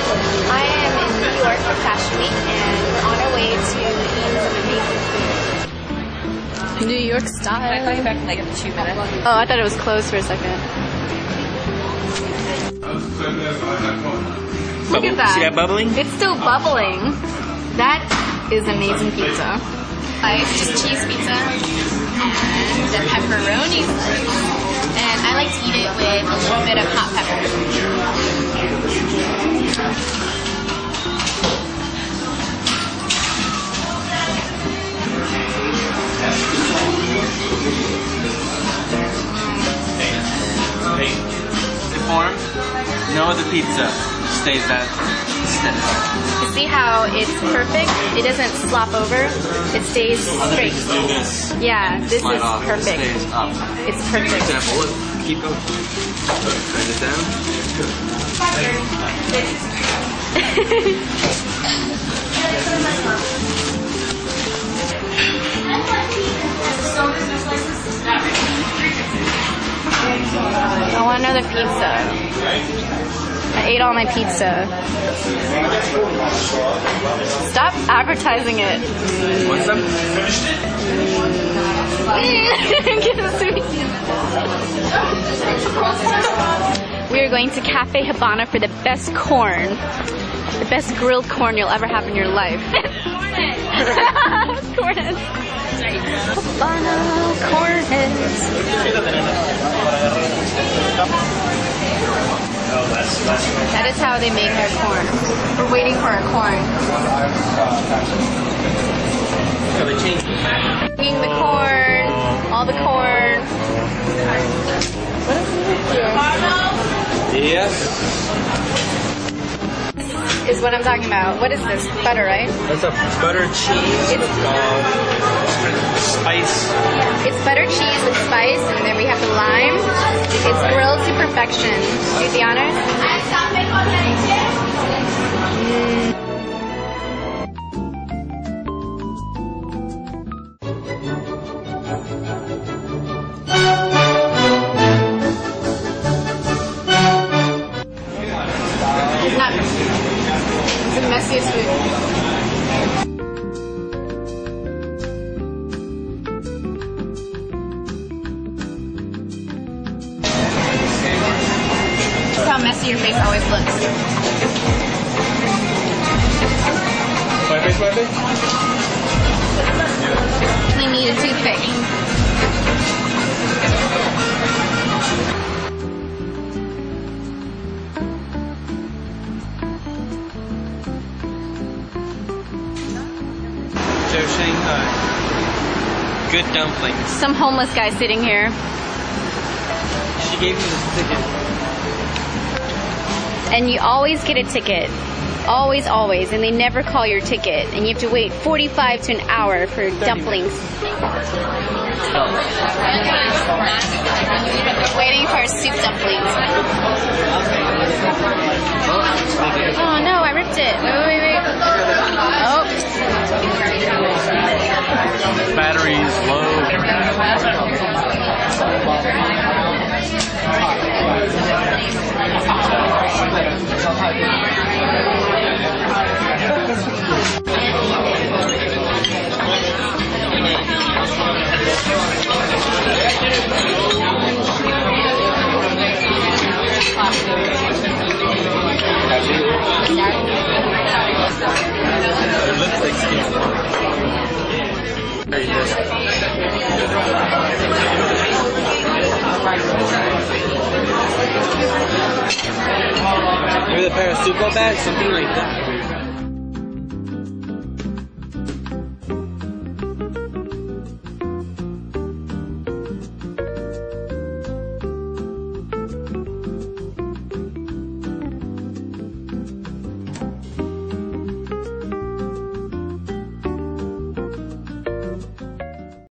I am in New York for Fashion Week, and we're on our way to eat some amazing food. New York style. Can I call you back in like 2 minutes? Oh, I thought it was closed for a second. Look at that. See that bubbling? It's still bubbling. That is amazing pizza. Just cheese pizza and the pepperoni slice. And I like to eat it with a little bit of hot pepper. The form? No other pizza stays that steady. You see how it's perfect? It doesn't slop over. It stays straight. Do this. Yeah, this Slide is off. perfect. It stays up. It's For perfect. example, look, keep going. Turn it down. I want another pizza. I ate all my pizza. Stop advertising it. Want some? We are going to Cafe Habana for the best corn. The best grilled corn you'll ever have in your life. Cornheads. Habana cornheads. That is how they make their corn. We're waiting for our corn. Eating the corn, all the corn. What is this here? Yes. Is what I'm talking about. What is this? Butter, right? That's a butter cheese. It's spice. It's butter cheese with spice, and then we have the lime. It's grilled to perfection. Do the honors. It's the messiest food. That's how messy your face always looks. My face, my face? We need a toothpick. Shanghai. Good dumplings. Some homeless guy sitting here. She gave me the ticket. And you always get a ticket. Always, always. And they never call your ticket. And you have to wait 45 to an hour for dumplings. Waiting for soup dumplings. Oh no, I ripped it. Wait. Oh. Battery's low. It looks like skin. Very good. Maybe a pair of Super bags, something like that.